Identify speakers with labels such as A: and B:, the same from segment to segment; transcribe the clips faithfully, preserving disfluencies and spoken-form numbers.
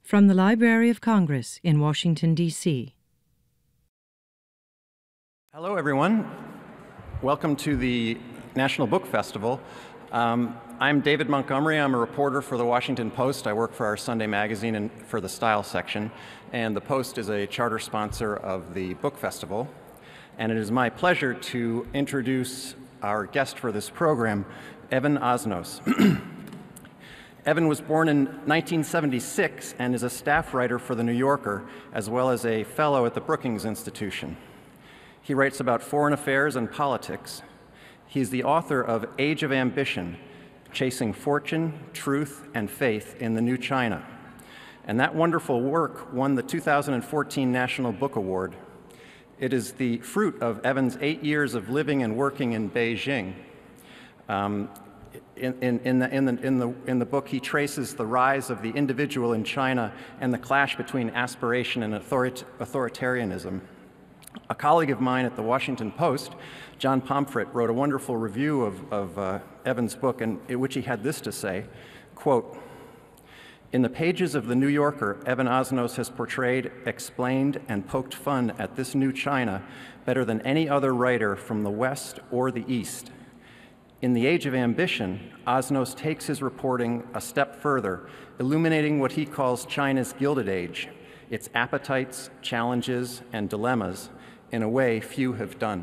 A: From the Library of Congress in Washington, D C
B: Hello, everyone. Welcome to the National Book Festival. Um, I'm David Montgomery. I'm a reporter for the Washington Post. I work for our Sunday magazine and for the Style section. And the Post is a charter sponsor of the Book Festival. And it is my pleasure to introduce our guest for this program, Evan Osnos. Evan was born in nineteen seventy-six and is a staff writer for The New Yorker, as well as a fellow at the Brookings Institution. He writes about foreign affairs and politics. He's the author of Age of Ambition, Chasing Fortune, Truth, and Faith in the New China. And that wonderful work won the two thousand fourteen National Book Award. It is the fruit of Evan's eight years of living and working in Beijing. Um, In, in, in, the, in, the, in, the, in the book, he traces the rise of the individual in China and the clash between aspiration and authorit authoritarianism. A colleague of mine at the Washington Post, John Pomfret, wrote a wonderful review of, of uh, Evan's book, in, in which he had this to say, quote, "In the pages of The New Yorker, Evan Osnos has portrayed, explained, and poked fun at this new China better than any other writer from the West or the East. In the Age of Ambition, Osnos takes his reporting a step further, illuminating what he calls China's Gilded Age, its appetites, challenges, and dilemmas, in a way few have done."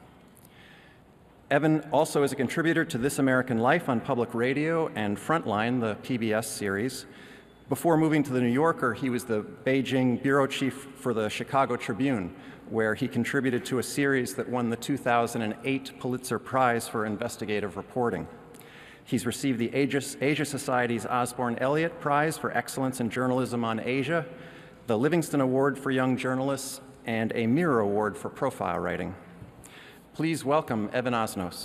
B: Evan also is a contributor to This American Life on public radio and Frontline, the P B S series. Before moving to The New Yorker, he was the Beijing bureau chief for the Chicago Tribune, where he contributed to a series that won the two thousand eight Pulitzer Prize for investigative reporting. He's received the Asia, Asia Society's Osborn Elliott Prize for excellence in journalism on Asia, the Livingston Award for young journalists, and a Mirror Award for profile writing. Please welcome Evan Osnos.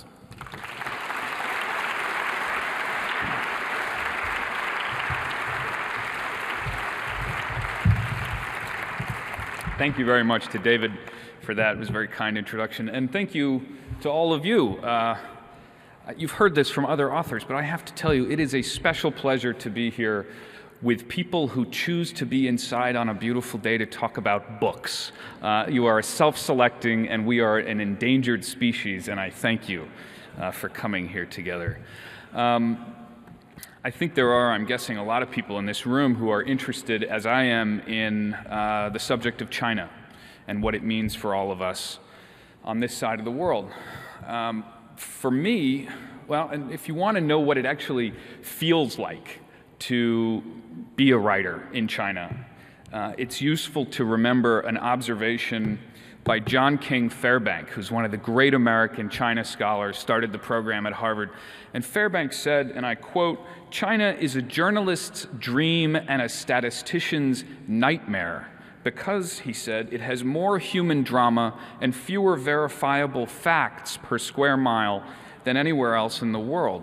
C: Thank you very much to David for that. It was a very kind introduction. And thank you to all of you. Uh, you've heard this from other authors, but I have to tell you, it is a special pleasure to be here with people who choose to be inside on a beautiful day to talk about books. Uh, you are self-selecting, and we are an endangered species, and I thank you uh, for coming here together. Um, I think there are, I'm guessing, a lot of people in this room who are interested, as I am, in uh, the subject of China and what it means for all of us on this side of the world. Um, for me, well, and if you want to know what it actually feels like to be a writer in China, uh, it's useful to remember an observation by John King Fairbank, who's one of the great American China scholars, started the program at Harvard. And Fairbank said, and I quote, "China is a journalist's dream and a statistician's nightmare because," he said, "it has more human drama and fewer verifiable facts per square mile than anywhere else in the world."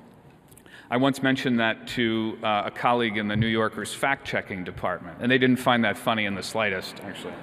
C: I once mentioned that to uh, a colleague in the New Yorker's fact-checking department, and they didn't find that funny in the slightest, actually.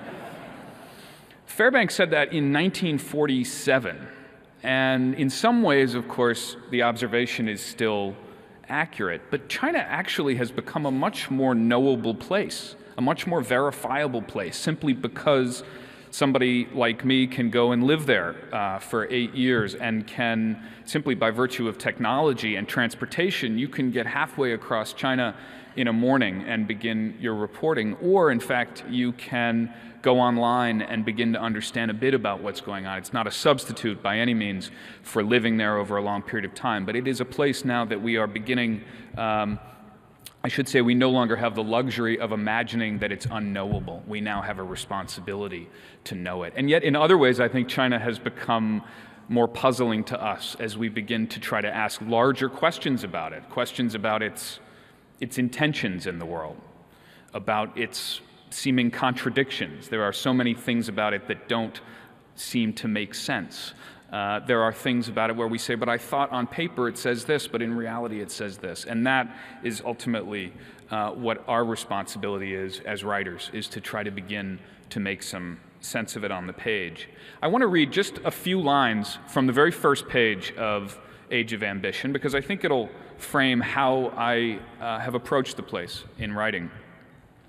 C: Fairbank said that in nineteen forty-seven, and in some ways, of course, the observation is still accurate, but China actually has become a much more knowable place, a much more verifiable place, simply because somebody like me can go and live there uh, for eight years and can, simply by virtue of technology and transportation, you can get halfway across China in a morning and begin your reporting, or in fact, you can go online and begin to understand a bit about what's going on. It's not a substitute by any means for living there over a long period of time, but it is a place now that we are beginning, um, I should say we no longer have the luxury of imagining that it's unknowable. We now have a responsibility to know it. And yet in other ways, I think China has become more puzzling to us as we begin to try to ask larger questions about it, questions about its, its intentions in the world, about its seeming contradictions. There are so many things about it that don't seem to make sense. Uh, there are things about it where we say, but I thought on paper it says this, but in reality it says this. And that is ultimately uh, what our responsibility is as writers, is to try to begin to make some sense of it on the page. I want to read just a few lines from the very first page of Age of Ambition, because I think it'll frame how I uh, have approached the place in writing.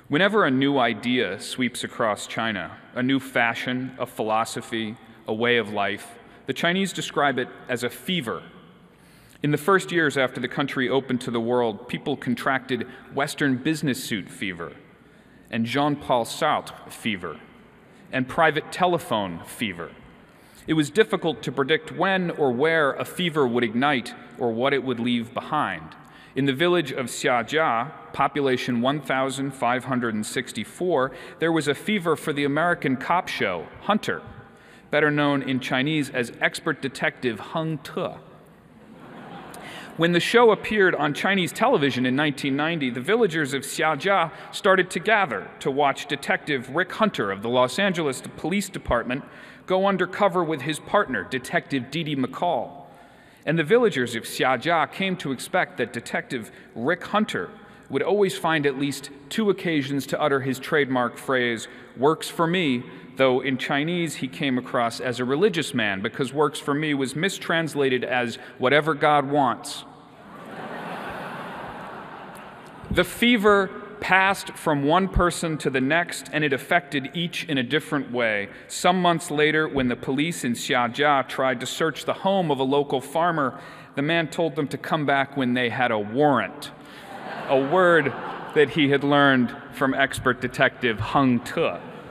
C: Whenever a new idea sweeps across China, a new fashion, a philosophy, a way of life, the Chinese describe it as a fever. In the first years after the country opened to the world, people contracted Western business suit fever, and Jean-Paul Sartre fever, and private telephone fever. It was difficult to predict when or where a fever would ignite or what it would leave behind. In the village of Xiajia, population one thousand five hundred sixty-four, there was a fever for the American cop show, Hunter, better known in Chinese as expert detective Hung Te. When the show appeared on Chinese television in nineteen ninety, the villagers of Xiajia started to gather to watch Detective Rick Hunter of the Los Angeles Police Department go undercover with his partner, Detective Dee Dee McCall. And the villagers of Xiajia came to expect that Detective Rick Hunter would always find at least two occasions to utter his trademark phrase, "works for me," though in Chinese he came across as a religious man because "works for me" was mistranslated as "whatever God wants." The fever passed from one person to the next, and it affected each in a different way. Some months later, when the police in Xiajia tried to search the home of a local farmer, the man told them to come back when they had a warrant, a word that he had learned from expert detective Hung Te.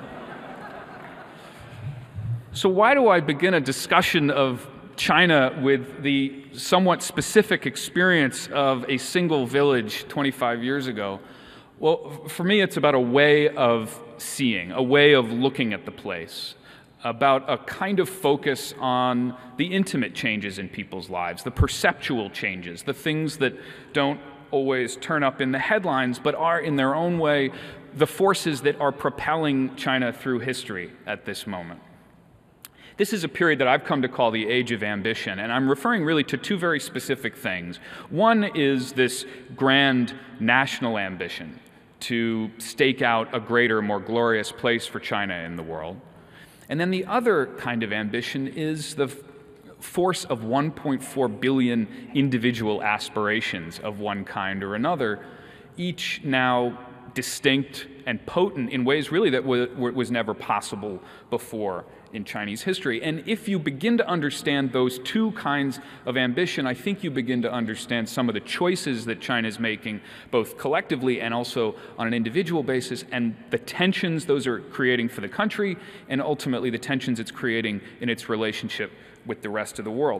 C: So why do I begin a discussion of China with the somewhat specific experience of a single village twenty-five years ago? Well, for me, it's about a way of seeing, a way of looking at the place, about a kind of focus on the intimate changes in people's lives, the perceptual changes, the things that don't always turn up in the headlines, but are in their own way the forces that are propelling China through history at this moment. This is a period that I've come to call the Age of Ambition, and I'm referring really to two very specific things. One is this grand national ambition to stake out a greater, more glorious place for China in the world. And then the other kind of ambition is the force of one point four billion individual aspirations of one kind or another, each now distinct and potent in ways really that was never possible before in Chinese history. And if you begin to understand those two kinds of ambition, I think you begin to understand some of the choices that China is making, both collectively and also on an individual basis, and the tensions those are creating for the country, and ultimately the tensions it's creating in its relationship with the rest of the world.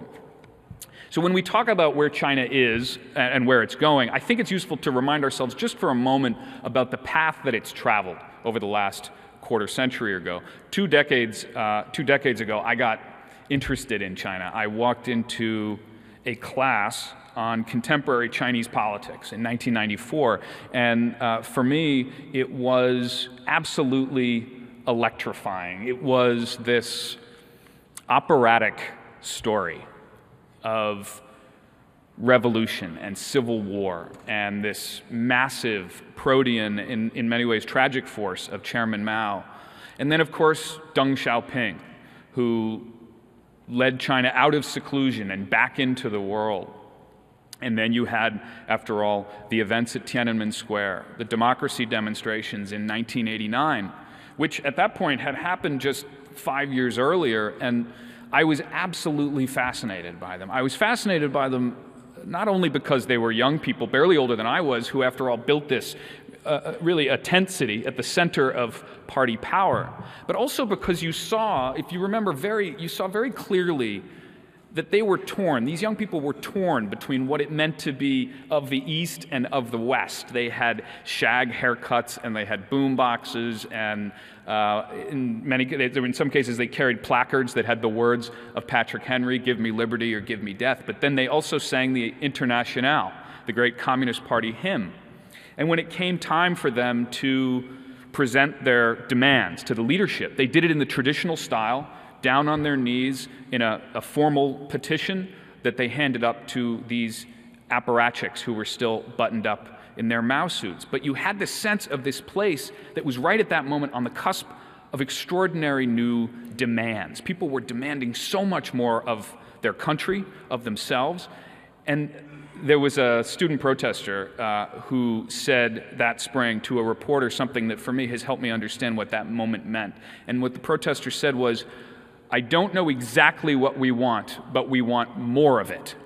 C: So when we talk about where China is and where it's going, I think it's useful to remind ourselves just for a moment about the path that it's traveled over the last quarter century ago. Two decades, uh, two decades ago, I got interested in China. I walked into a class on contemporary Chinese politics in nineteen ninety-four, and uh, for me, it was absolutely electrifying. It was this operatic story of revolution and civil war and this massive protean, in, in many ways tragic force of Chairman Mao. And then, of course, Deng Xiaoping, who led China out of seclusion and back into the world. And then you had, after all, the events at Tiananmen Square, the democracy demonstrations in nineteen eighty-nine, which at that point had happened just five years earlier, and I was absolutely fascinated by them. I was fascinated by them not only because they were young people, barely older than I was, who after all built this uh, really a tent city at the center of party power, but also because you saw, if you remember very, you saw very clearly that they were torn. These young people were torn between what it meant to be of the East and of the West. They had shag haircuts and they had boom boxes, and uh, in many, in some cases they carried placards that had the words of Patrick Henry, "Give me liberty" or "Give me death." But then they also sang the Internationale, the great Communist Party hymn. And when it came time for them to present their demands to the leadership, they did it in the traditional style, down on their knees in a, a formal petition that they handed up to these apparatchiks who were still buttoned up in their Mao suits. But you had this sense of this place that was right at that moment on the cusp of extraordinary new demands. People were demanding so much more of their country, of themselves, and there was a student protester uh, who said that spring to a reporter something that for me has helped me understand what that moment meant. And what the protester said was, "I don't know exactly what we want, but we want more of it."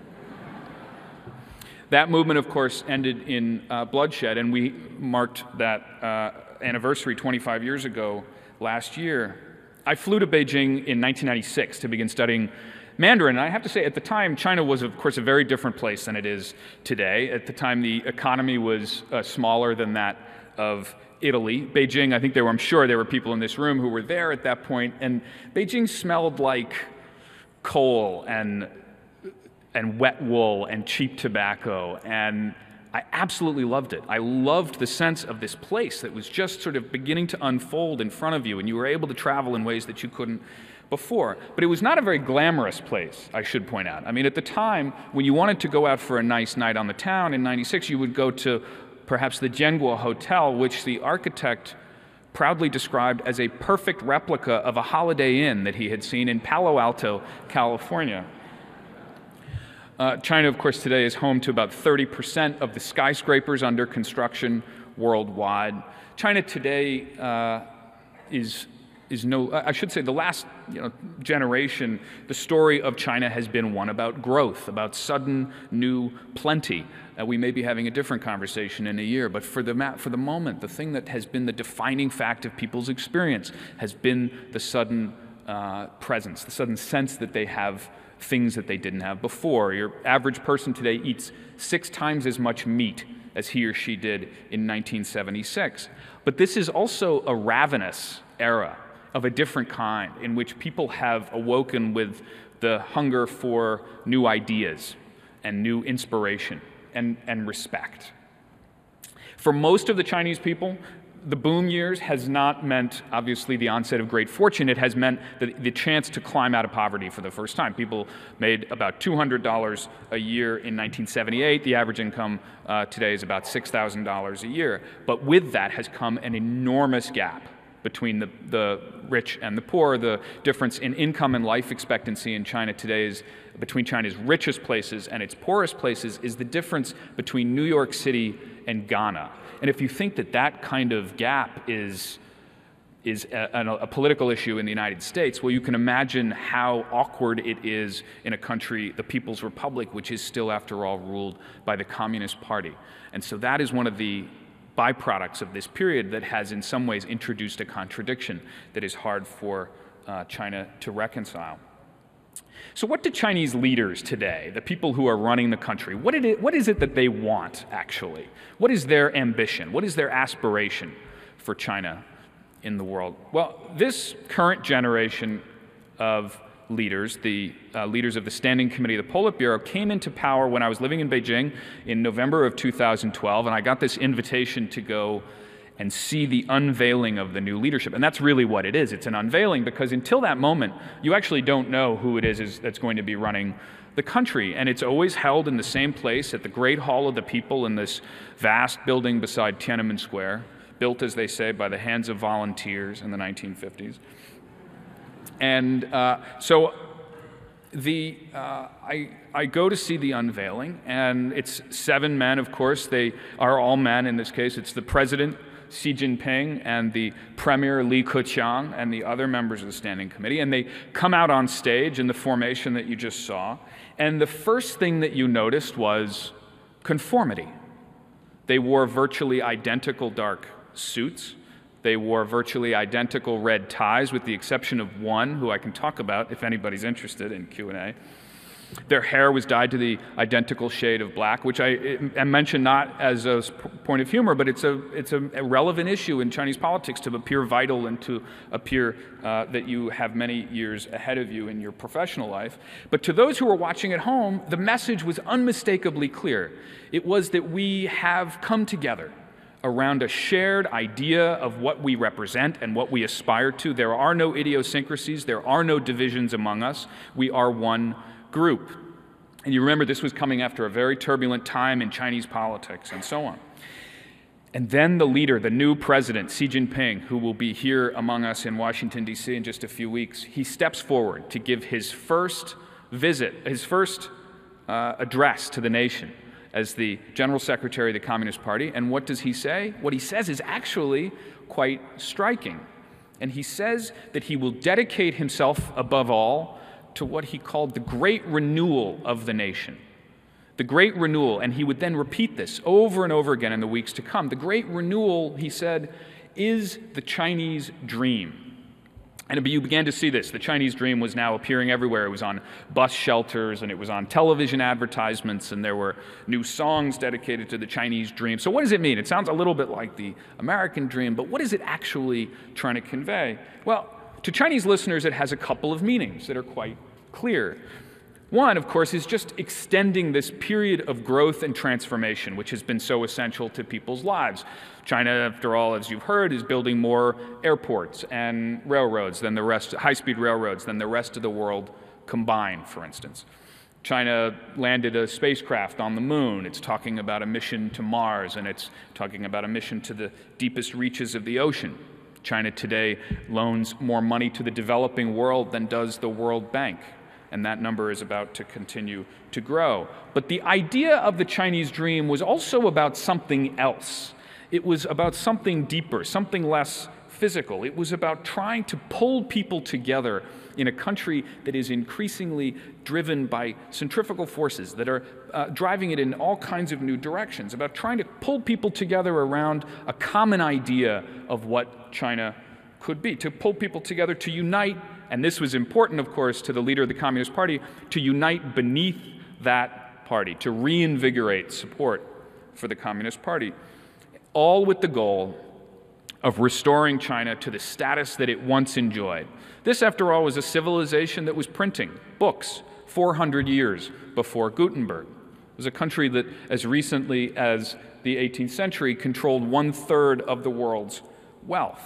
C: That movement, of course, ended in uh, bloodshed, and we marked that uh, anniversary twenty-five years ago last year. I flew to Beijing in nineteen ninety-six to begin studying Mandarin, and I have to say, at the time, China was, of course, a very different place than it is today. At the time, the economy was uh, smaller than that of Italy. Beijing, I think there were, I'm sure there were people in this room who were there at that point, and Beijing smelled like coal and and wet wool and cheap tobacco, and I absolutely loved it. I loved the sense of this place that was just sort of beginning to unfold in front of you, and you were able to travel in ways that you couldn't before. But it was not a very glamorous place, I should point out. I mean, at the time, when you wanted to go out for a nice night on the town in ninety-six, you would go to perhaps the Jianguo Hotel, which the architect proudly described as a perfect replica of a Holiday Inn that he had seen in Palo Alto, California. Uh, China, of course, today is home to about thirty percent of the skyscrapers under construction worldwide. China today uh, is is no, I should say the last you know, generation, the story of China has been one about growth, about sudden new plenty. Uh, we may be having a different conversation in a year, but for the, for the moment, the thing that has been the defining fact of people's experience has been the sudden uh, presence, the sudden sense that they have things that they didn't have before. Your average person today eats six times as much meat as he or she did in nineteen seventy-six. But this is also a ravenous era of a different kind, in which people have awoken with the hunger for new ideas and new inspiration and, and respect. For most of the Chinese people, the boom years has not meant, obviously, the onset of great fortune. It has meant the, the chance to climb out of poverty for the first time. People made about two hundred dollars a year in nineteen seventy-eight. The average income uh, today is about six thousand dollars a year. But with that has come an enormous gap between the, the rich and the poor. The difference in income and life expectancy in China today is between China's richest places and its poorest places is the difference between New York City and Ghana. And if you think that that kind of gap is, is a, a, a political issue in the United States, well, you can imagine how awkward it is in a country, the People's Republic, which is still, after all, ruled by the Communist Party. And so that is one of the byproducts of this period that has in some ways introduced a contradiction that is hard for uh, China to reconcile. So what do Chinese leaders today, the people who are running the country, what, it is, what is it that they want, actually? What is their ambition? What is their aspiration for China in the world? Well, this current generation of leaders, the uh, leaders of the Standing Committee of the Politburo, came into power when I was living in Beijing in November of two thousand twelve, and I got this invitation to go and see the unveiling of the new leadership. And that's really what it is. It's an unveiling, because until that moment, you actually don't know who it is that's going to be running the country. And it's always held in the same place at the Great Hall of the People in this vast building beside Tiananmen Square, built, as they say, by the hands of volunteers in the nineteen fifties. And uh, so the uh, I, I go to see the unveiling, and it's seven men, of course. They are all men in this case. It's the president, Xi Jinping, and the premier, Li Keqiang, and the other members of the Standing Committee. And they come out on stage in the formation that you just saw. And the first thing that you noticed was conformity. They wore virtually identical dark suits. They wore virtually identical red ties, with the exception of one, who I can talk about if anybody's interested in Q and A. Their hair was dyed to the identical shade of black, which I, I mention not as a point of humor, but it's a, it's a relevant issue in Chinese politics to appear vital and to appear uh, that you have many years ahead of you in your professional life. But to those who were watching at home, the message was unmistakably clear. It was that we have come together around a shared idea of what we represent and what we aspire to. There are no idiosyncrasies. There are no divisions among us. We are one group. And you remember this was coming after a very turbulent time in Chinese politics and so on. And then the leader, the new president, Xi Jinping, who will be here among us in Washington, D C in just a few weeks, he steps forward to give his first visit, his first uh, address to the nation as the General Secretary of the Communist Party. And what does he say? What he says is actually quite striking. And he says that he will dedicate himself, above all, to what he called the great renewal of the nation. The great renewal, and he would then repeat this over and over again in the weeks to come. The great renewal, he said, is the Chinese dream. And you began to see this. The Chinese dream was now appearing everywhere. It was on bus shelters, and it was on television advertisements, and there were new songs dedicated to the Chinese dream. So what does it mean? It sounds a little bit like the American dream, but what is it actually trying to convey? Well, to Chinese listeners, it has a couple of meanings that are quite clear. One, of course, is just extending this period of growth and transformation, which has been so essential to people's lives. China, after all, as you've heard, is building more airports and railroads than the rest, high-speed railroads than the rest of the world combined, for instance. China landed a spacecraft on the moon. It's talking about a mission to Mars, and it's talking about a mission to the deepest reaches of the ocean. China today loans more money to the developing world than does the World Bank, and that number is about to continue to grow. But the idea of the Chinese dream was also about something else. It was about something deeper, something less physical. It was about trying to pull people together in a country that is increasingly driven by centrifugal forces that are uh, driving it in all kinds of new directions, about trying to pull people together around a common idea of what China could be, to pull people together, to unite. And this was important, of course, to the leader of the Communist Party, to unite beneath that party, to reinvigorate support for the Communist Party, all with the goal of restoring China to the status that it once enjoyed. This, after all, was a civilization that was printing books four hundred years before Gutenberg. It was a country that, as recently as the eighteenth century, controlled one-third of the world's wealth.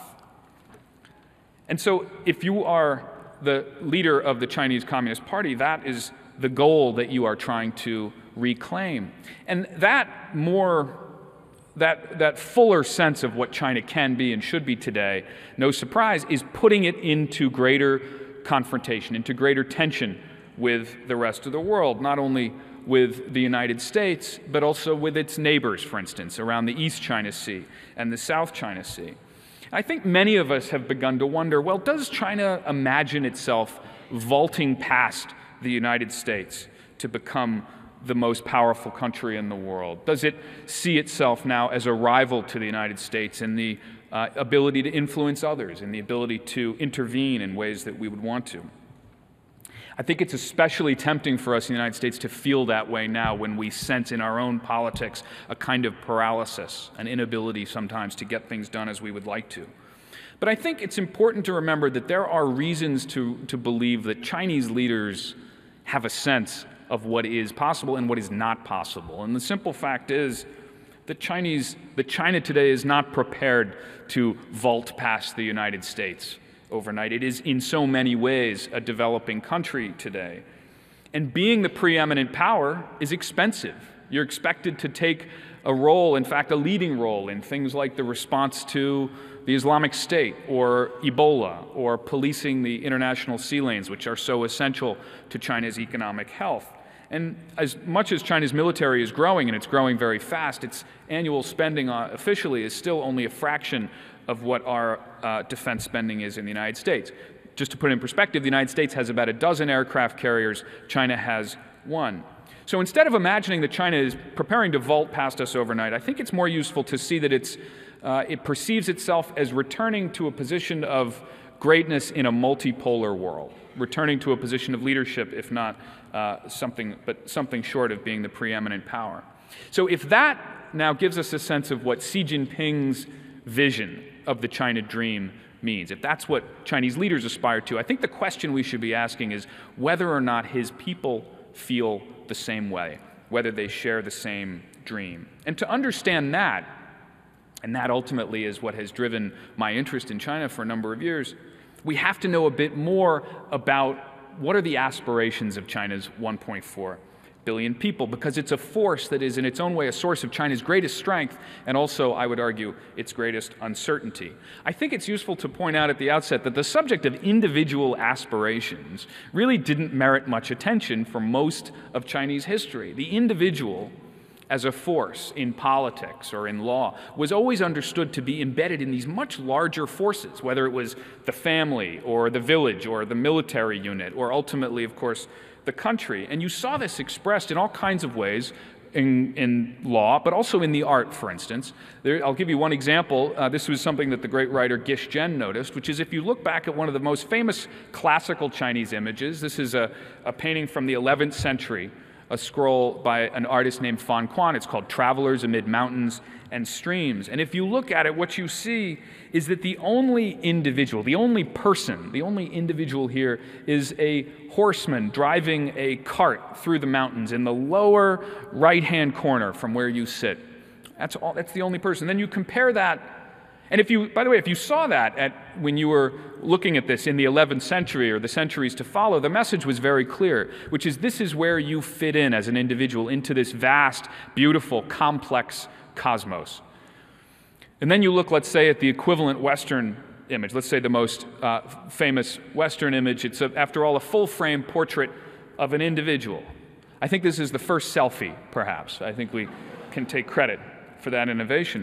C: And so if you are the leader of the Chinese Communist Party, that is the goal that you are trying to reclaim. And that more, that, that fuller sense of what China can be and should be today, no surprise, is putting it into greater confrontation, into greater tension with the rest of the world, not only with the United States, but also with its neighbors, for instance, around the East China Sea and the South China Sea. I think many of us have begun to wonder, well, does China imagine itself vaulting past the United States to become the most powerful country in the world? Does it see itself now as a rival to the United States in the uh, ability to influence others, in the ability to intervene in ways that we would want to? I think it's especially tempting for us in the United States to feel that way now when we sense in our own politics a kind of paralysis, an inability sometimes to get things done as we would like to. But I think it's important to remember that there are reasons to, to believe that Chinese leaders have a sense of what is possible and what is not possible. And the simple fact is that Chinese, that China today is not prepared to vault past the United States overnight. It is in so many ways a developing country today. And being the preeminent power is expensive. You're expected to take a role, in fact, a leading role in things like the response to the Islamic State or Ebola or policing the international sea lanes, which are so essential to China's economic health. And as much as China's military is growing, and it's growing very fast, its annual spending uh, officially is still only a fraction of what our uh, defense spending is in the United States. Just to put it in perspective, the United States has about a dozen aircraft carriers. China has one. So instead of imagining that China is preparing to vault past us overnight, I think it's more useful to see that it's, uh, it perceives itself as returning to a position of greatness in a multipolar world, returning to a position of leadership, if not uh, something, but something short of being the preeminent power. So if that now gives us a sense of what Xi Jinping's vision of the China dream means, if that's what Chinese leaders aspire to, I think the question we should be asking is whether or not his people feel the same way, whether they share the same dream. And to understand that, and that ultimately is what has driven my interest in China for a number of years, we have to know a bit more about what are the aspirations of China's one point four billion people, because it's a force that is in its own way a source of China's greatest strength and also, I would argue, its greatest uncertainty. I think it's useful to point out at the outset that the subject of individual aspirations really didn't merit much attention for most of Chinese history. The individual as a force in politics or in law was always understood to be embedded in these much larger forces, whether it was the family or the village or the military unit or ultimately, of course, the country. And you saw this expressed in all kinds of ways in, in law, but also in the art, for instance. There, I'll give you one example. Uh, this was something that the great writer Gish Zhen noticed, which is if you look back at one of the most famous classical Chinese images, this is a, a painting from the eleventh century, a scroll by an artist named Fan Quan. It's called Travelers Amid Mountains and Streams. And if you look at it, what you see is that the only individual, the only person, the only individual here is a horseman driving a cart through the mountains in the lower right-hand corner from where you sit. That's all. That's the only person. Then you compare that. And if you, by the way, if you saw that at, when you were looking at this in the eleventh century or the centuries to follow, the message was very clear, which is this is where you fit in as an individual into this vast, beautiful, complex cosmos. And then you look, let's say, at the equivalent Western image, let's say the most uh, famous Western image. It's, a, after all, a full-frame portrait of an individual. I think this is the first selfie, perhaps. I think we can take credit for that innovation.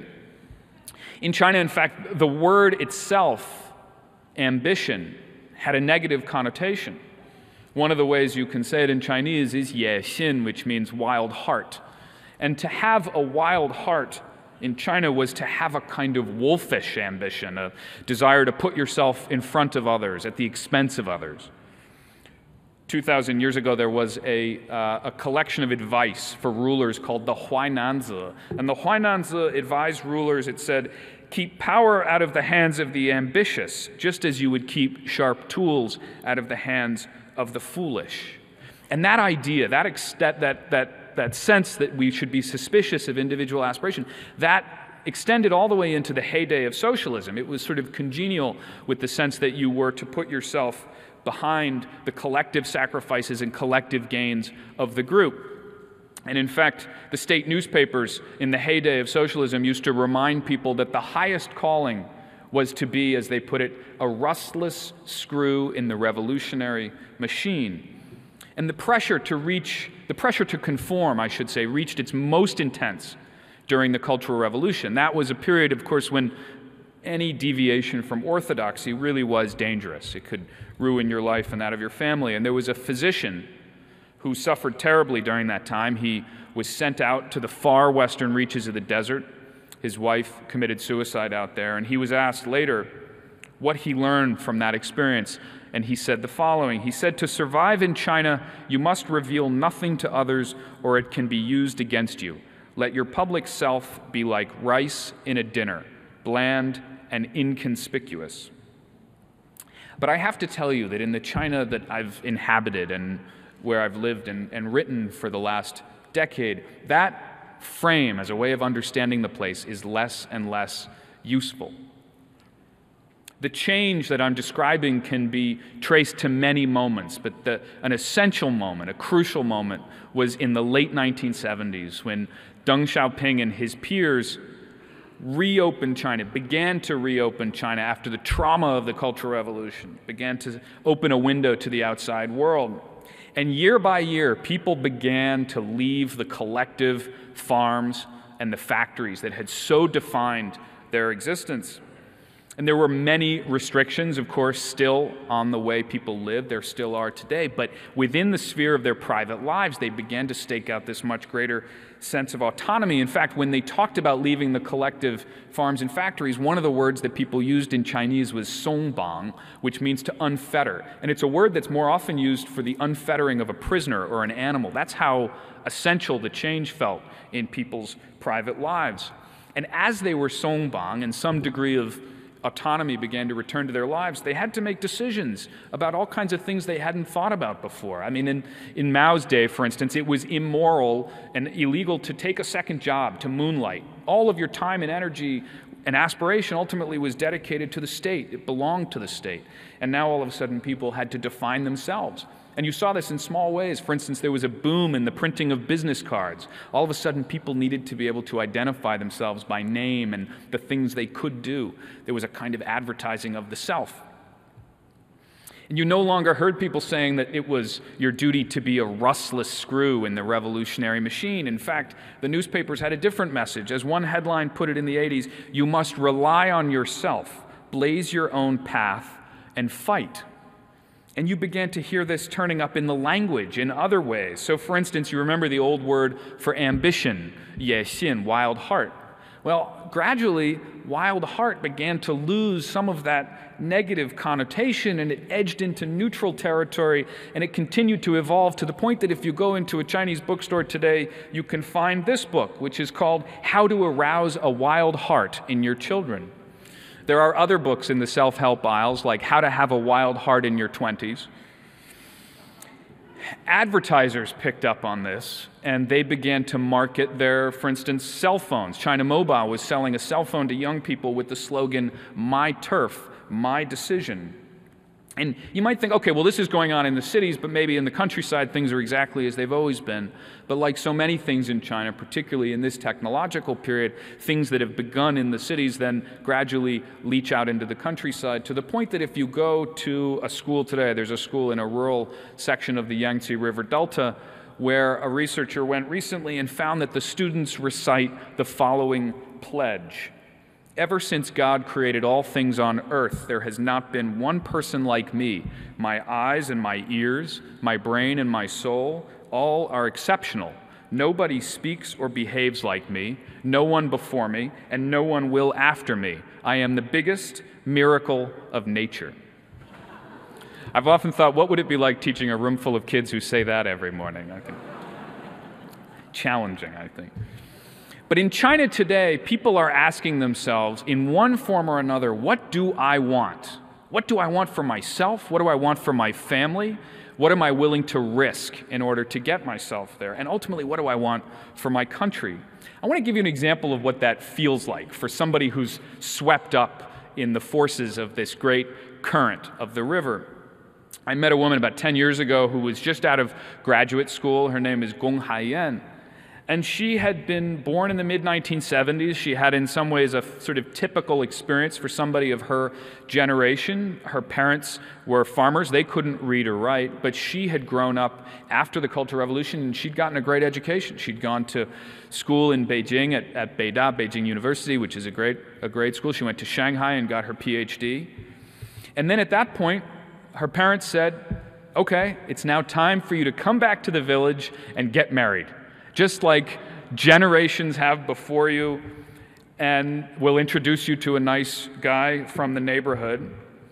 C: In China, in fact, the word itself, ambition, had a negative connotation. One of the ways you can say it in Chinese is ye xin, which means wild heart. And to have a wild heart in China was to have a kind of wolfish ambition, a desire to put yourself in front of others, at the expense of others. two thousand years ago, there was a, uh, a collection of advice for rulers called the Huainanzi. And the Huainanzi advised rulers, it said, keep power out of the hands of the ambitious, just as you would keep sharp tools out of the hands of the foolish. And that idea, that, ex- that, that, that, that sense that we should be suspicious of individual aspiration, that extended all the way into the heyday of socialism. It was sort of congenial with the sense that you were to put yourself behind the collective sacrifices and collective gains of the group. And in fact, the state newspapers in the heyday of socialism used to remind people that the highest calling was to be, as they put it, a rustless screw in the revolutionary machine. And the pressure to reach, the pressure to conform, I should say, reached its most intense during the Cultural Revolution. That was a period, of course, when any deviation from orthodoxy really was dangerous. It could ruin your life and that of your family. And there was a physician who suffered terribly during that time. He was sent out to the far western reaches of the desert. His wife committed suicide out there, and he was asked later what he learned from that experience. And he said the following. He said, to survive in China, you must reveal nothing to others or it can be used against you. Let your public self be like rice in a dinner, bland and inconspicuous. But I have to tell you that in the China that I've inhabited and where I've lived and, and written for the last decade, that frame as a way of understanding the place is less and less useful. The change that I'm describing can be traced to many moments, but the, an essential moment, a crucial moment, was in the late nineteen seventies when Deng Xiaoping and his peers reopened China, began to reopen China after the trauma of the Cultural Revolution, began to open a window to the outside world. And year by year, people began to leave the collective farms and the factories that had so defined their existence. And there were many restrictions, of course, still on the way people lived. There still are today. But within the sphere of their private lives, they began to stake out this much greater sense of autonomy. In fact, when they talked about leaving the collective farms and factories, one of the words that people used in Chinese was songbang, which means to unfetter. And it's a word that's more often used for the unfettering of a prisoner or an animal. That's how essential the change felt in people's private lives. And as they were songbang, and some degree of autonomy began to return to their lives, they had to make decisions about all kinds of things they hadn't thought about before. I mean, in, in Mao's day, for instance, it was immoral and illegal to take a second job, to moonlight. All of your time and energy and aspiration ultimately was dedicated to the state. It belonged to the state. And now all of a sudden people had to define themselves. And you saw this in small ways. For instance, there was a boom in the printing of business cards. All of a sudden, people needed to be able to identify themselves by name and the things they could do. There was a kind of advertising of the self. And you no longer heard people saying that it was your duty to be a rustless screw in the revolutionary machine. In fact, the newspapers had a different message. As one headline put it in the eighties, you must rely on yourself, blaze your own path, and fight. And you began to hear this turning up in the language in other ways. So, for instance, you remember the old word for ambition, 野心, wild heart. Well, gradually, wild heart began to lose some of that negative connotation, and it edged into neutral territory, and it continued to evolve to the point that if you go into a Chinese bookstore today, you can find this book, which is called How to Arouse a Wild Heart in Your Children. There are other books in the self-help aisles, like How to Have a Wild Heart in Your twenties. Advertisers picked up on this, and they began to market their, for instance, cell phones. China Mobile was selling a cell phone to young people with the slogan, "My turf, my decision." And you might think, okay, well, this is going on in the cities, but maybe in the countryside things are exactly as they've always been. But like so many things in China, particularly in this technological period, things that have begun in the cities then gradually leach out into the countryside, to the point that if you go to a school today, there's a school in a rural section of the Yangtze River Delta, where a researcher went recently and found that the students recite the following pledge. Ever since God created all things on earth, there has not been one person like me. My eyes and my ears, my brain and my soul, all are exceptional. Nobody speaks or behaves like me, no one before me, and no one will after me. I am the biggest miracle of nature. I've often thought, what would it be like teaching a room full of kids who say that every morning? I think challenging, I think. But in China today, people are asking themselves, in one form or another, what do I want? What do I want for myself? What do I want for my family? What am I willing to risk in order to get myself there? And ultimately, what do I want for my country? I want to give you an example of what that feels like for somebody who's swept up in the forces of this great current of the river. I met a woman about ten years ago who was just out of graduate school. Her name is Gong Haiyan. And she had been born in the mid nineteen seventies. She had in some ways a sort of typical experience for somebody of her generation. Her parents were farmers. They couldn't read or write, but she had grown up after the Cultural Revolution, and she'd gotten a great education. She'd gone to school in Beijing at, at Beida, Beijing University, which is a great, a great school. She went to Shanghai and got her P H D. And then at that point, her parents said, okay, it's now time for you to come back to the village and get married, just like generations have before you, and we'll introduce you to a nice guy from the neighborhood.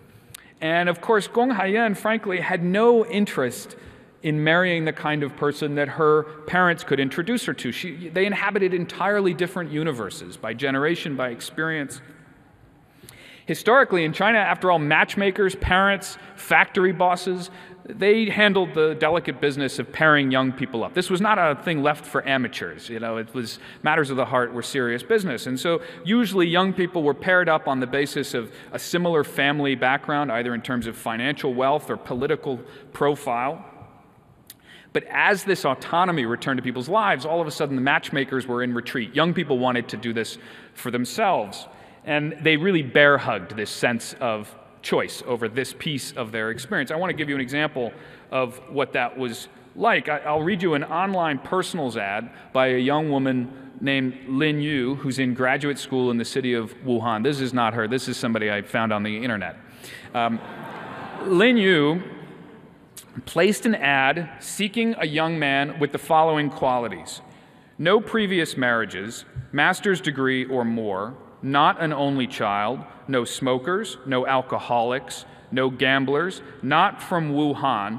C: And of course, Gong Haiyan, frankly, had no interest in marrying the kind of person that her parents could introduce her to. She, they inhabited entirely different universes by generation, by experience. Historically, in China, after all, matchmakers, parents, factory bosses, they handled the delicate business of pairing young people up. This was not a thing left for amateurs. You know, it was matters of the heart were serious business. And so usually young people were paired up on the basis of a similar family background, either in terms of financial wealth or political profile. But as this autonomy returned to people's lives, all of a sudden the matchmakers were in retreat. Young people wanted to do this for themselves. And they really bear-hugged this sense of choice over this piece of their experience. I want to give you an example of what that was like. I'll read you an online personals ad by a young woman named Lin Yu, who's in graduate school in the city of Wuhan. This is not her. This is somebody I found on the internet. Um, Lin Yu placed an ad seeking a young man with the following qualities: no previous marriages, master's degree or more, not an only child, no smokers, no alcoholics, no gamblers, not from Wuhan,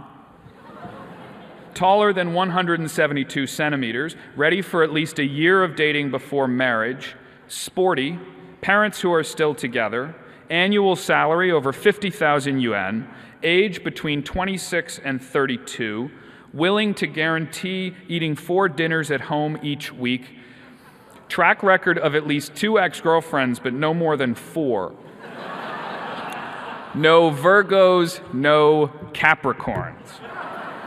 C: taller than one hundred seventy-two centimeters, ready for at least a year of dating before marriage, sporty, parents who are still together, annual salary over fifty thousand yuan, age between twenty-six and thirty-two, willing to guarantee eating four dinners at home each week, track record of at least two ex-girlfriends, but no more than four. No Virgos, no Capricorns.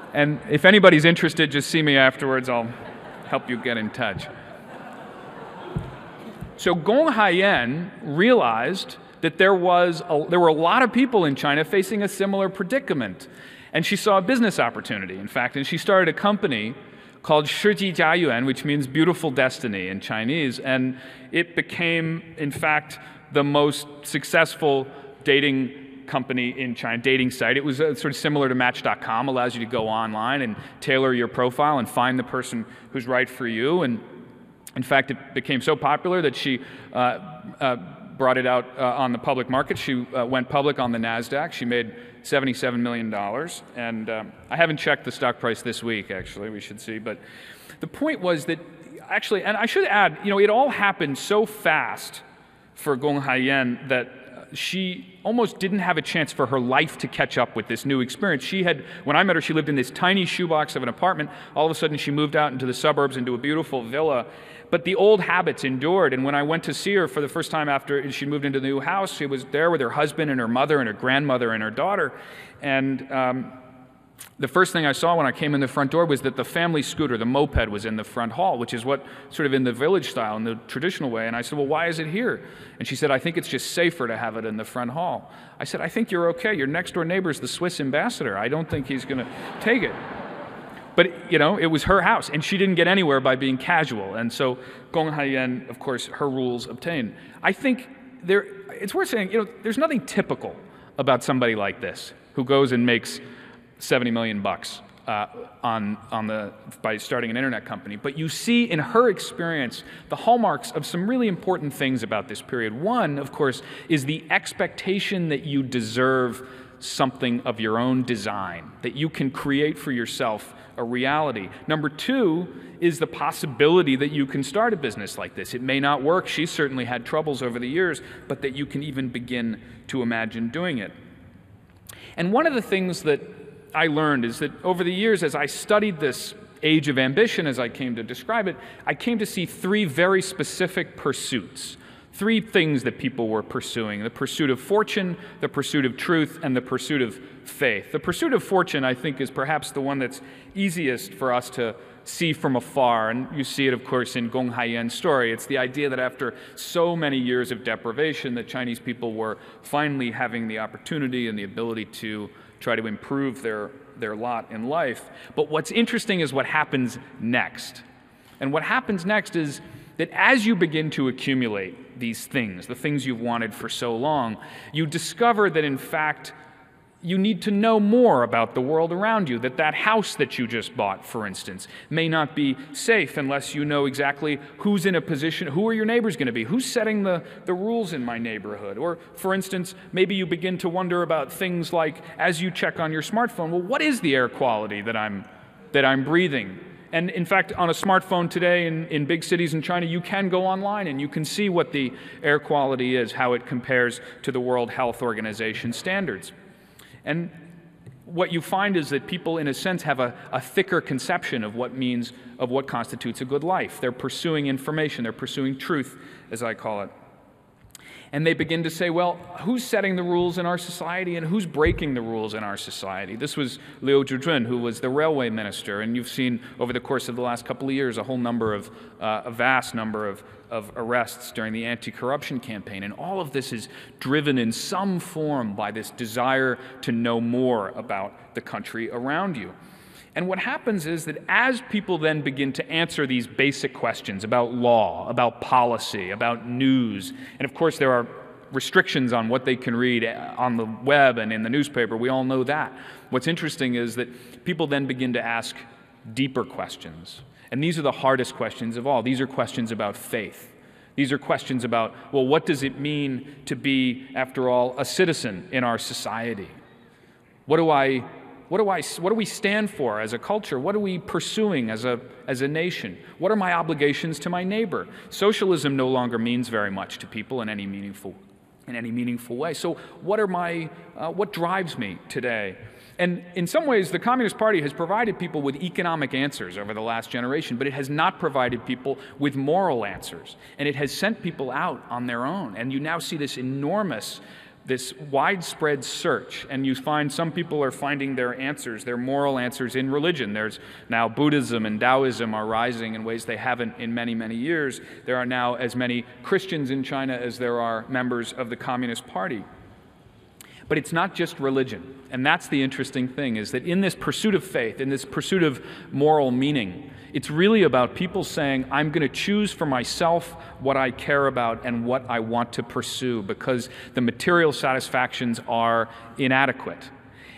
C: And if anybody's interested, just see me afterwards. I'll help you get in touch. So Gong Haiyan realized that there, was a, there were a lot of people in China facing a similar predicament. And she saw a business opportunity, in fact, and she started a company called Shiji Jiayuan, which means beautiful destiny in Chinese. And it became, in fact, the most successful dating company in China, dating site. It was uh, sort of similar to Match dot com, allows you to go online and tailor your profile and find the person who's right for you. And in fact, it became so popular that she uh, uh, brought it out uh, on the public market. She uh, went public on the NASDAQ. She made seventy-seven million dollars. And um, I haven't checked the stock price this week, actually, we should see. But the point was that, actually, and I should add, you know, it all happened so fast for Gong Haiyan that she almost didn't have a chance for her life to catch up with this new experience. She had, when I met her, she lived in this tiny shoebox of an apartment. All of a sudden, she moved out into the suburbs, into a beautiful villa. But the old habits endured, and when I went to see her for the first time after she moved into the new house, she was there with her husband and her mother and her grandmother and her daughter. And um, the first thing I saw when I came in the front door was that the family scooter, the moped, was in the front hall, which is what sort of in the village style, in the traditional way. And I said, well, why is it here? And she said, I think it's just safer to have it in the front hall. I said, I think you're okay. Your next door neighbor is the Swiss ambassador. I don't think he's going to take it. But, you know, it was her house, and she didn't get anywhere by being casual. And so Gong Haiyan, of course, her rules obtained. I think there, it's worth saying, you know, there's nothing typical about somebody like this who goes and makes seventy million bucks uh, on, on the, by starting an internet company. But you see in her experience the hallmarks of some really important things about this period. One, of course, is the expectation that you deserve something of your own design, that you can create for yourself a reality. Number two is the possibility that you can start a business like this. It may not work. She certainly had troubles over the years, but that you can even begin to imagine doing it. And one of the things that I learned is that over the years, as I studied this age of ambition, as I came to describe it, I came to see three very specific pursuits. Three things that people were pursuing: the pursuit of fortune, the pursuit of truth, and the pursuit of faith. The pursuit of fortune, I think, is perhaps the one that's easiest for us to see from afar, and you see it, of course, in Gong Haiyan's story. It's the idea that after so many years of deprivation, the Chinese people were finally having the opportunity and the ability to try to improve their, their lot in life. But what's interesting is what happens next. And what happens next is that as you begin to accumulate these things, the things you've wanted for so long, you discover that, in fact, you need to know more about the world around you, that that house that you just bought, for instance, may not be safe unless you know exactly who's in a position, who are your neighbors going to be, who's setting the, the rules in my neighborhood. Or, for instance, maybe you begin to wonder about things like, as you check on your smartphone, well, what is the air quality that I'm, that I'm breathing? And in fact, on a smartphone today in, in big cities in China, you can go online and you can see what the air quality is, how it compares to the World Health Organization standards. And what you find is that people, in a sense, have a, a thicker conception of what means, of what constitutes a good life. They're pursuing information, they're pursuing truth, as I call it. And they begin to say, well, who's setting the rules in our society and who's breaking the rules in our society? This was Liu Zhizun, who was the railway minister, and you've seen over the course of the last couple of years a whole number of, uh, a vast number of, of arrests during the anti-corruption campaign. And all of this is driven in some form by this desire to know more about the country around you. And what happens is that as people then begin to answer these basic questions about law, about policy, about news, and of course there are restrictions on what they can read on the web and in the newspaper, we all know that. What's interesting is that people then begin to ask deeper questions. And these are the hardest questions of all. These are questions about faith. These are questions about, well, what does it mean to be, after all, a citizen in our society? What do I What do, I, what do we stand for as a culture? What are we pursuing as a, as a nation? What are my obligations to my neighbor? Socialism no longer means very much to people in any meaningful, in any meaningful way. So what, are my, uh, what drives me today? And in some ways, the Communist Party has provided people with economic answers over the last generation, but it has not provided people with moral answers. And it has sent people out on their own. And you now see this enormous this widespread search, and you find some people are finding their answers, their moral answers in religion. There's now Buddhism and Taoism are rising in ways they haven't in many, many years. There are now as many Christians in China as there are members of the Communist Party. But it's not just religion, and that's the interesting thing, is that in this pursuit of faith, in this pursuit of moral meaning, it's really about people saying, I'm going to choose for myself what I care about and what I want to pursue, because the material satisfactions are inadequate.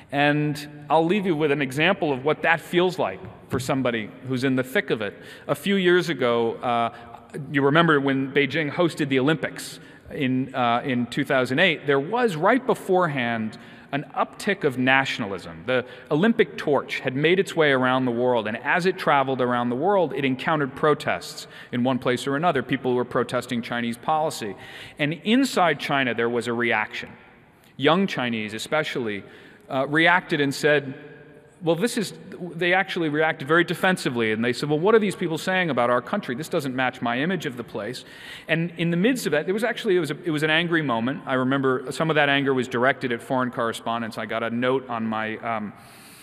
C: And I'll leave you with an example of what that feels like for somebody who's in the thick of it. A few years ago, uh, you remember when Beijing hosted the Olympics in, uh, in two thousand eight, there was right beforehand an uptick of nationalism. The Olympic torch had made its way around the world, and as it traveled around the world, it encountered protests in one place or another. People who were protesting Chinese policy. And inside China, there was a reaction. Young Chinese, especially, uh, reacted and said, well, this is, they actually reacted very defensively, and they said, well, what are these people saying about our country? This doesn't match my image of the place. And in the midst of that, there was actually, it was, a, it was an angry moment. I remember some of that anger was directed at foreign correspondents. I got a note on my, um,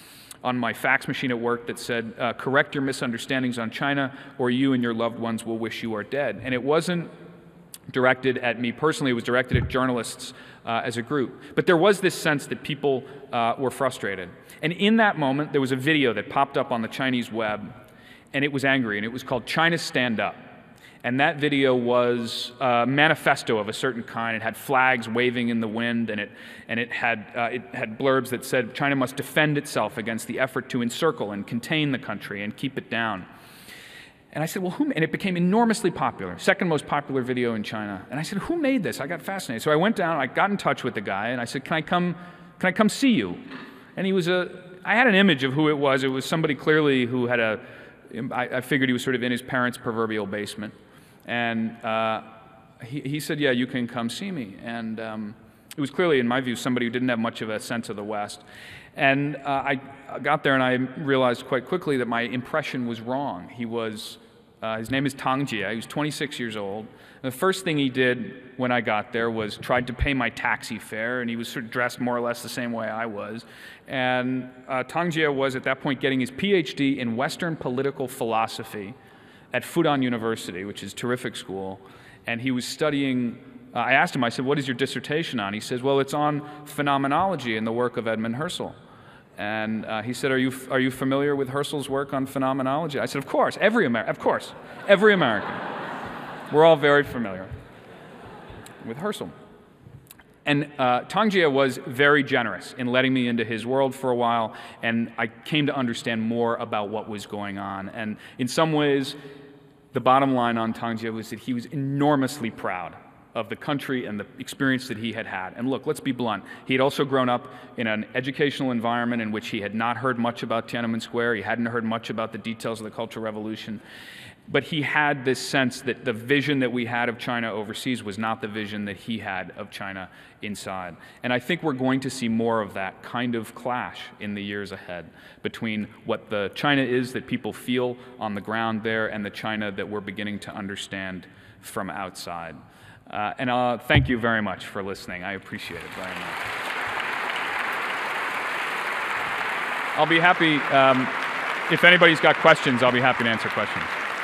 C: on my fax machine at work that said, uh, correct your misunderstandings on China, or you and your loved ones will wish you are dead. And it wasn't directed at me personally, it was directed at journalists uh, as a group. But there was this sense that people uh, were frustrated. And in that moment, there was a video that popped up on the Chinese web, and it was angry, and it was called China Stand Up. And that video was a manifesto of a certain kind. It had flags waving in the wind, and it, and it, had, uh, it had blurbs that said China must defend itself against the effort to encircle and contain the country and keep it down. And I said, well, who, and it became enormously popular, second most popular video in China. And I said, who made this? I got fascinated. So I went down, I got in touch with the guy, and I said, can I come, can I come see you? And he was a, I had an image of who it was. It was somebody clearly who had a, I, I figured he was sort of in his parents' proverbial basement. And uh, he, he said, yeah, you can come see me. And um, it was clearly, in my view, somebody who didn't have much of a sense of the West. And uh, I got there and I realized quite quickly that my impression was wrong. He was, uh, his name is Tang Jie. He was twenty-six years old. And the first thing he did when I got there was tried to pay my taxi fare, and he was sort of dressed more or less the same way I was. And uh, Tang Jie was at that point getting his P H D in Western political philosophy at Fudan University, which is a terrific school. And he was studying, uh, I asked him, I said, what is your dissertation on? He says, well, it's on phenomenology and the work of Edmund Husserl. And uh, he said, are you, are you familiar with Husserl's work on phenomenology? I said, of course, every American, of course, every American. We're all very familiar with Husserl. And uh, Tang Jie was very generous in letting me into his world for a while, and I came to understand more about what was going on. And in some ways, the bottom line on Tang Jie was that he was enormously proud of the country and the experience that he had had. And look, let's be blunt. He had also grown up in an educational environment in which he had not heard much about Tiananmen Square. He hadn't heard much about the details of the Cultural Revolution. But he had this sense that the vision that we had of China overseas was not the vision that he had of China inside. And I think we're going to see more of that kind of clash in the years ahead between what the China is that people feel on the ground there and the China that we're beginning to understand from outside. Uh, and uh, thank you very much for listening. I appreciate it very much. I'll be happy, um, if anybody's got questions, I'll be happy to answer questions.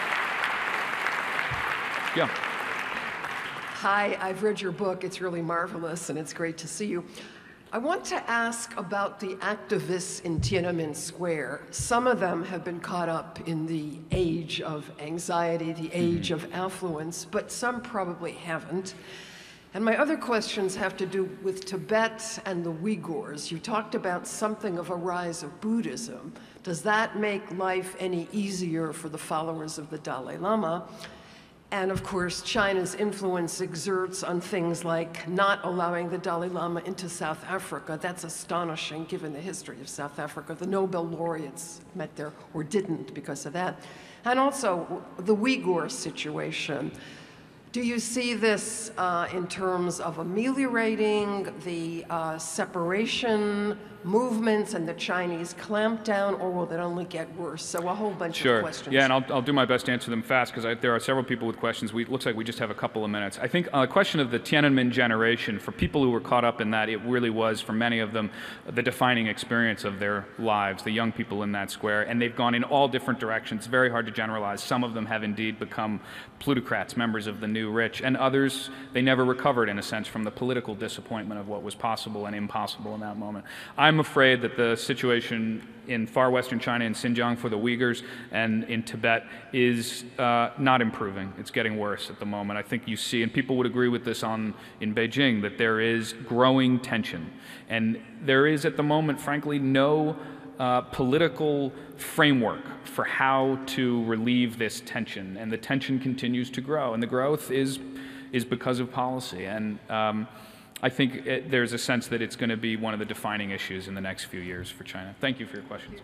C: Yeah.
D: Hi, I've read your book. It's really marvelous, and it's great to see you. I want to ask about the activists in Tiananmen Square. Some of them have been caught up in the age of anxiety, the age mm-hmm. of affluence, but some probably haven't. And my other questions have to do with Tibet and the Uyghurs. You talked about something of a rise of Buddhism. Does that make life any easier for the followers of the Dalai Lama? And of course, China's influence exerts on things like not allowing the Dalai Lama into South Africa. That's astonishing, given the history of South Africa. The Nobel laureates met there, or didn't because of that. And also, the Uyghur situation. Do you see this uh, in terms of ameliorating the uh, separation movements and the Chinese clampdown, or will it only get worse? So a whole bunch
C: sure.
D: of questions.
C: Yeah, and I'll, I'll do my best to answer them fast because there are several people with questions. We, it looks like we just have a couple of minutes. I think on uh, the question of the Tiananmen generation, for people who were caught up in that, it really was, for many of them, the defining experience of their lives, the young people in that square, and they've gone in all different directions. It's very hard to generalize. Some of them have indeed become plutocrats, members of the new rich, and others, they never recovered, in a sense, from the political disappointment of what was possible and impossible in that moment. I'm afraid that the situation in far western China, in Xinjiang for the Uyghurs, and in Tibet is uh, not improving. It's getting worse at the moment. I think you see, and people would agree with this on in Beijing, that there is growing tension. And there is, at the moment, frankly, no uh, political framework for how to relieve this tension. And the tension continues to grow. And the growth is, is because of policy. And um, I think it, there's a sense that it's going to be one of the defining issues in the next few years for China. Thank you for your questions.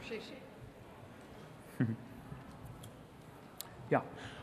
E: Yeah.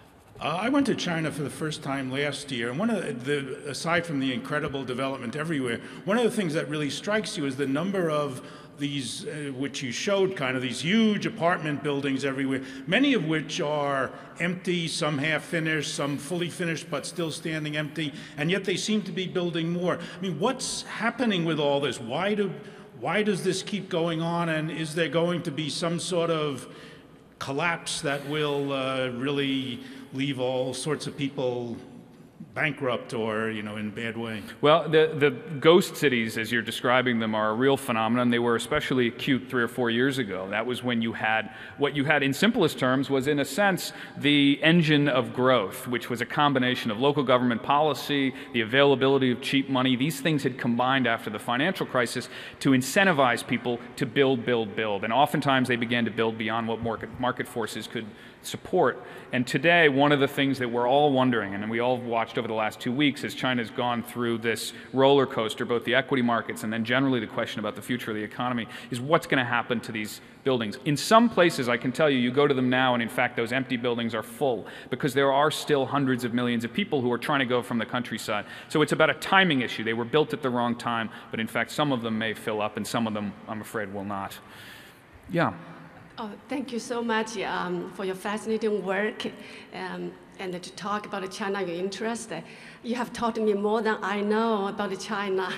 E: Uh, I went to China for the first time last year, and one of the, aside from the incredible development everywhere, one of the things that really strikes you is the number of these, uh, which you showed, kind of these huge apartment buildings everywhere, many of which are empty, some half finished, some fully finished but still standing empty, and yet they seem to be building more. I mean, what's happening with all this? Why do, why does this keep going on, and is there going to be some sort of collapse that will uh, really leave all sorts of people bankrupt or, you know, in a bad way?
C: Well, the, the ghost cities, as you're describing them, are a real phenomenon. They were especially acute three or four years ago. That was when you had, what you had in simplest terms was, in a sense, the engine of growth, which was a combination of local government policy, the availability of cheap money. These things had combined after the financial crisis to incentivize people to build, build, build. And oftentimes they began to build beyond what market, market forces could support. And today, one of the things that we're all wondering, and we all watched over the last two weeks as China's gone through this roller coaster, both the equity markets and then generally the question about the future of the economy, is what's going to happen to these buildings. In some places, I can tell you, you go to them now, and in fact, those empty buildings are full because there are still hundreds of millions of people who are trying to go from the countryside. So it's about a timing issue. They were built at the wrong time, but in fact, some of them may fill up, and some of them, I'm afraid, will not. Yeah.
F: Oh, thank you so much um, for your fascinating work um, and to talk about China, your interest. You have taught me more than I know about China.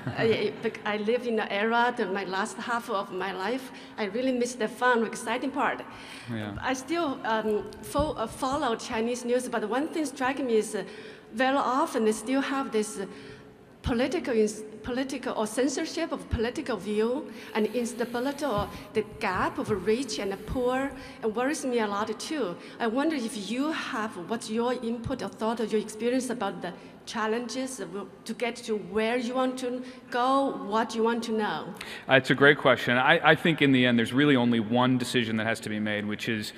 F: I, I live in the era, the, my last half of my life, I really miss the fun, exciting part.
C: Yeah.
F: I still um, fo uh, follow Chinese news, but one thing striking me is uh, very often they still have this uh, political, political or censorship of political view and instability or the gap of rich and poor. It worries me a lot too. I wonder if you have, what's your input or thought or your experience about the challenges to get to where you want to go, what you want to know?
C: Uh, it's a great question. I, I think in the end there's really only one decision that has to be made, which is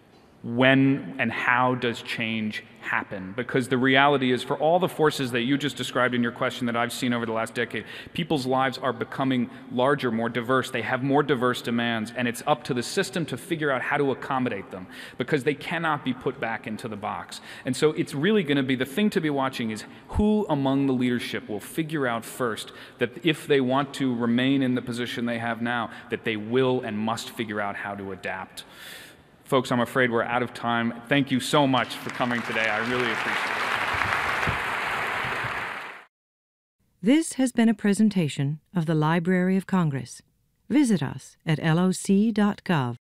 C: when and how does change happen? Because the reality is, for all the forces that you just described in your question that I've seen over the last decade, people's lives are becoming larger, more diverse. They have more diverse demands, and it's up to the system to figure out how to accommodate them, because they cannot be put back into the box. And so it's really going to be, the thing to be watching is who among the leadership will figure out first that if they want to remain in the position they have now, that they will and must figure out how to adapt. Folks, I'm afraid we're out of time. Thank you so much for coming today. I really appreciate it.
A: This has been a presentation of the Library of Congress. Visit us at L O C dot gov.